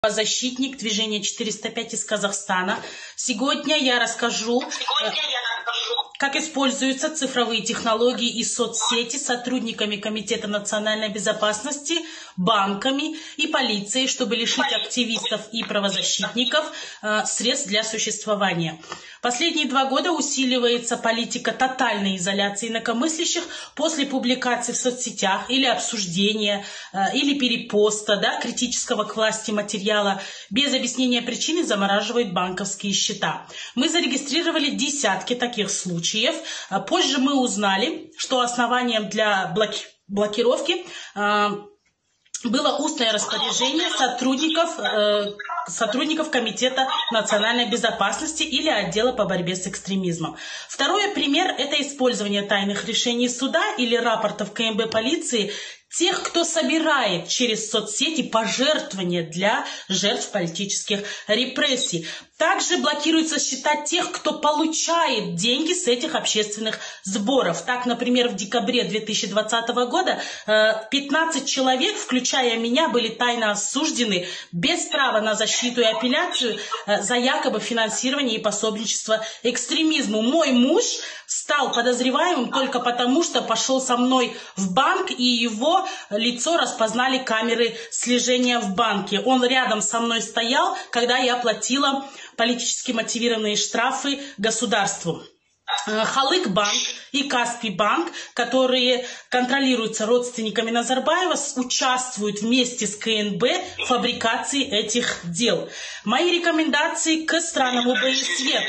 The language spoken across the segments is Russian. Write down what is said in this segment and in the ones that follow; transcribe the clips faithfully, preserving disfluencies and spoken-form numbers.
Защитник движения четыреста пять из Казахстана. Сегодня я расскажу, Сегодня я расскажу, как используются цифровые технологии и соцсети сотрудниками Комитета национальной безопасности, банками и полицией, чтобы лишить активистов и правозащитников э, средств для существования. Последние два года усиливается политика тотальной изоляции инакомыслящих после публикации в соцсетях или обсуждения, э, или перепоста да, критического к власти материала. Без объяснения причины замораживают банковские счета. Мы зарегистрировали десятки таких случаев. Позже мы узнали, что основанием для блоки блокировки э, было устное распоряжение сотрудников, э, сотрудников Комитета национальной безопасности или отдела по борьбе с экстремизмом. Второй пример – это использование тайных решений суда или рапортов КМБ полиции тех, кто собирает через соцсети пожертвования для жертв политических репрессий. Также блокируются счета тех, кто получает деньги с этих общественных сборов. Так, например, в декабре две тысячи двадцатого года пятнадцать человек, включая меня, были тайно осуждены без права на защиту и апелляцию за якобы финансирование и пособничество экстремизму. Мой муж стал подозреваемым только потому, что пошел со мной в банк, и его лицо распознали камеры слежения в банке. Он рядом со мной стоял, когда я платила политически мотивированные штрафы государству. Халык банк и Каспий банк, которые контролируются родственниками Назарбаева, участвуют вместе с КНБ в фабрикации этих дел. Мои рекомендации к странам ОБСЕ.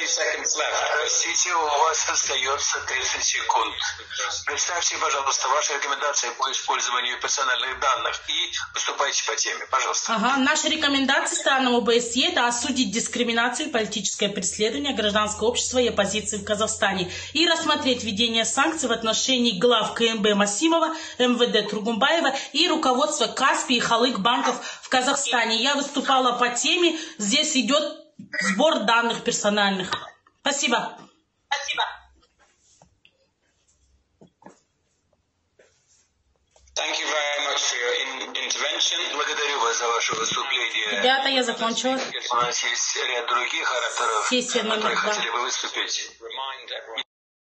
Простите, у вас остается тридцать секунд. Представьте, пожалуйста, ваши рекомендации по использованию персональных данных и выступайте по теме, пожалуйста. Ага, наши рекомендации странам ОБСЕ – это осудить дискриминацию, политическое преследование гражданского общества и оппозиции в Казахстане и рассмотреть введение санкций в отношении глав КМБ Масимова, МВД Тургумбаева и руководства Каспий и Халык банков в Казахстане. Я выступала по теме, здесь идет сбор данных персональных. Спасибо. Спасибо. Thank you very much for your intervention. Благодарю вас за ваше выступление. Ребята, я закончила. У нас есть ряд других ораторов, Сессия номер которые два. хотели бы выступить.